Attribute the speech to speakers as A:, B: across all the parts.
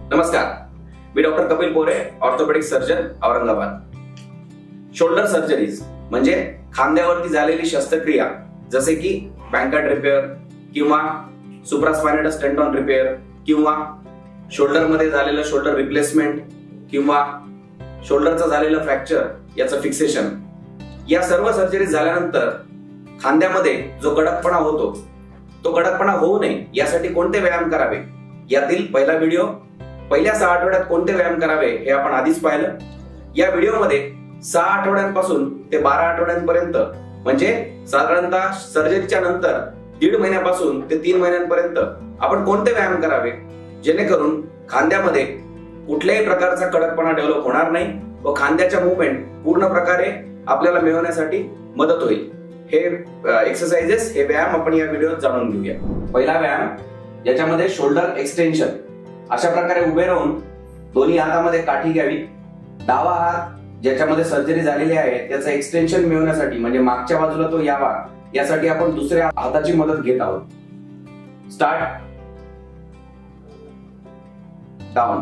A: नमस्कार, मी doctor Kapil Pore, orthopedic surgeon, Aurangabad. Shoulder surgeries म्हणजे खांद्यावरती झालेली शस्त्रक्रिया, जसे की बँकट रिपेअर किंवा सुप्रास्पायनस टेंडॉन रिपेअर किंवा शोल्डर मध्ये झालेलं शोल्डर रिप्लेसमेंट किंवा शोल्डरचा झालेलं फ्रॅक्चर याचं फिक्सेशन. या सर्व सर्जरीज झाल्यानंतर खांद्यामध्ये जो कडकपणा होतो तो कडकपणा होऊ नये यासाठी कोणते व्यायाम करावे, यातील पहिला व्हिडिओ पहिल्या 6 आठवड्यात कोणते व्यायाम करावे हे आपण आधीच पाहिलं. या व्हिडिओमध्ये 6 आठवड्यांपासून ते 12 आठवड्यांपर्यंत म्हणजे साधारणतः सर्जरीच्या नंतर 1.5 महिन्यापासून ते 3 महिन्यांपर्यंत आपण कोणते व्यायाम करावे जेणेकरून खांद्यामध्ये कुठल्याही प्रकारचा कडकपणा डेव्हलप होणार नाही व खांद्याच्या मुवमेंट पूर्ण प्रकारे आपल्याला मिळवण्यासाठी मदत होईल. हे एक्सरसाइजेस, हे व्यायाम आपण या व्हिडिओत जाणून घेऊया. पहिला व्यायाम ज्याच्यामध्ये शोल्डर एक्सटेन्शन. अशा प्रकारे उभे राहून दोन्ही हातामध्ये काठी घ्यावी. डावा हात ज्याच्यामध्ये सर्जरी झालेली आहे त्याचं एक्सटेन्शन मिळवण्यासाठी म्हणजे मागच्या बाजूला तो यावा यासाठी आपण दुसऱ्या हाताची मदत घेत आहोत. स्टार्ट. डाऊन.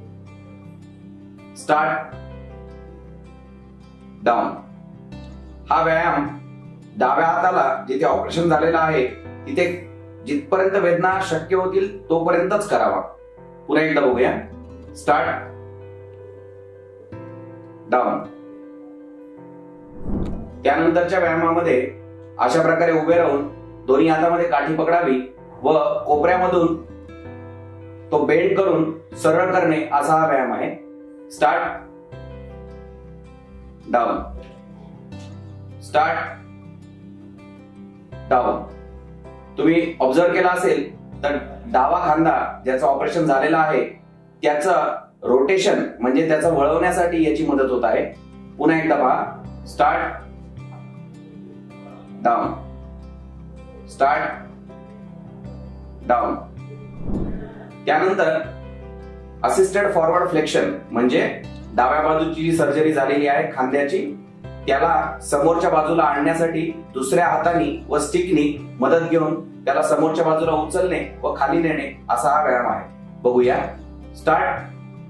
A: स्टार्ट. डाऊन. हा व्यायाम डाव्या हाताला जिथे ऑपरेशन झालेलं आहे तिथे जिथपर्यंत वेदना शक्य होतील तोपर्यंतच करावा. पुन्हा एकदा बघूया. स्टार्ट. डाऊन. त्यानंतरच्या व्यायामामध्ये अशा प्रकारे उभे राहून दोन्ही हातामध्ये काठी पकडावी व कोपऱ्यामधून तो बेंड करून सरळ करणे असा हा व्यायाम आहे. स्टार्ट. डाऊन. स्टार्ट. डाऊन. तुम्ही ऑब्झर्व केला असेल तर डावा खांदा ज्याचं ऑपरेशन झालेला आहे त्याचं रोटेशन म्हणजे त्याचं वळवण्यासाठी याची मदत होत आहे. पुन्हा एकदा पहा. स्टार्ट. डाऊन. स्टार्ट. डाऊन. त्यानंतर असिस्टेड फॉरवर्ड फ्लेक्शन म्हणजे डाव्या बाजूची जी सर्जरी झालेली आहे खांद्याची त्याला समोरच्या बाजूला आणण्यासाठी दुसऱ्या हाताने व स्टिकनी मदत घेऊन त्याला समोरच्या बाजूला उचलणे व खाली नेणे असा हा व्यायाम आहे. बघूया. स्टार्ट.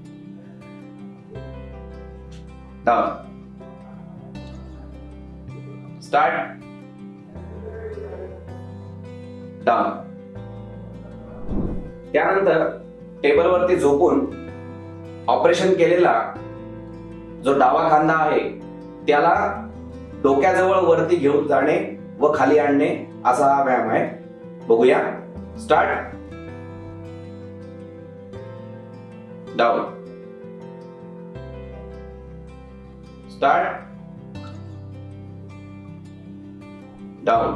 A: डाऊन. स्टार्ट. डाऊन. त्यानंतर टेबलवरती झोपून ऑपरेशन केलेला जो डावा खांदा आहे त्याला डोक्याजवळ वरती घेऊन जाणे व खाली आणणे असा हा व्यायाम आहे. बघूया. स्टार्ट. डाऊन. स्टार्ट. डाऊन.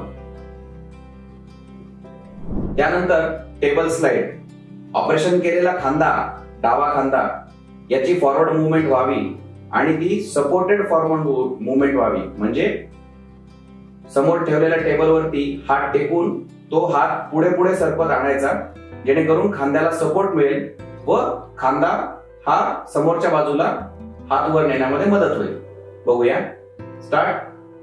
A: त्यानंतर टेबल स्लाइड. ऑपरेशन केलेला खांदा, डावा खांदा याची फॉरवर्ड मुवमेंट व्हावी आणि ती सपोर्टेड फॉरवर्ड मुवमेंट व्हावी म्हणजे समोर ठेवलेल्या टेबलवरती हात टेकून तो हात पुढे पुढे सरपत आणायचा जेणेकरून खांद्याला सपोर्ट मिळेल व खांदा हा समोरच्या बाजूला हात वर नेण्यामध्ये मदत होईल. बघूया. Start.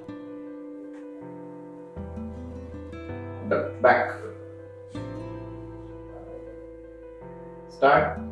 A: Back. Start.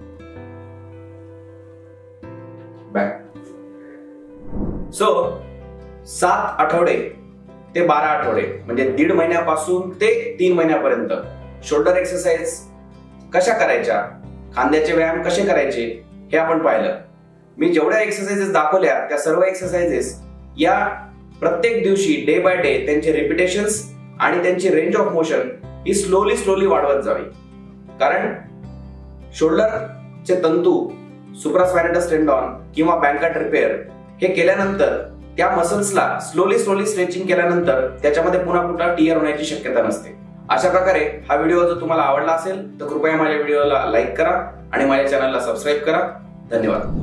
A: Back. So 7 आठवडे ते 12 आठवडे म्हणजे 1.5 महिन्यापासून ते 3 महिन्यापर्यंत शोल्डर एक्सरसाइज कशा करायच्या, खांद्याचे व्यायाम कसे करायचे हे आपण पाहिलं. मी जेवढ्या एक्सरसाइजेस दाखवल्या त्या सर्व एक्सरसाइजेस या प्रत्येक दिवशी डे बाय डे त्यांचे रिपिटेशन्स आणि त्यांची रेंज ऑफ मोशन ही स्लोली वाढवत जावी. कारण शोल्डरचे तंतू, सुप्रास्पायनस टेंडॉन किंवा बँकट रिपेअर हे केल्यानंतर त्या मसल्सला स्लोली स्ट्रेचिंग केल्यानंतर त्याच्यामध्ये पुन्हा टियर होण्याची शक्यता नसते. अशा प्रकारे हा व्हिडिओ जर तुम्हाला आवडला असेल तर कृपया माझ्या व्हिडिओला लाईक करा आणि माझ्या चॅनलला सबस्क्राईब करा. धन्यवाद.